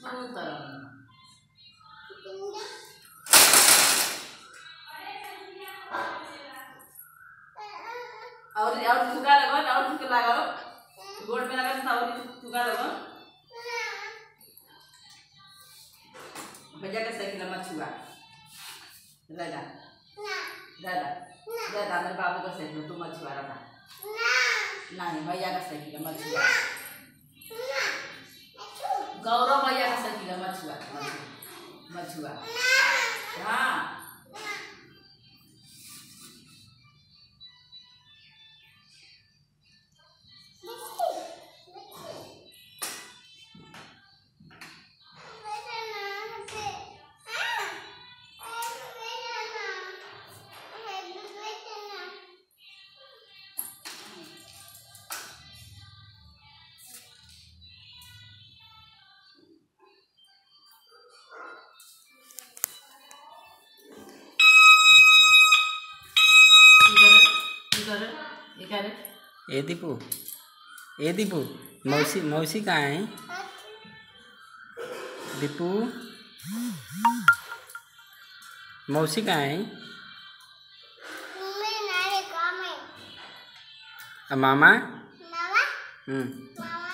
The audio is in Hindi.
और थुका लगो और थुका लगाओ गोड़ में लगा था और थुका लगो भैया का साइकिल मत छुआ दादा दादा दादा मेरे बाबू का साइकिल तुम मत छुआ रहा नहीं भैया का साइकिल मत छुआ गौरव भैया का साइकिल मत छुआ हाँ ए दीपू मौसी मौसी कहाँ है दीपू मौसी कहाँ है मामा मामा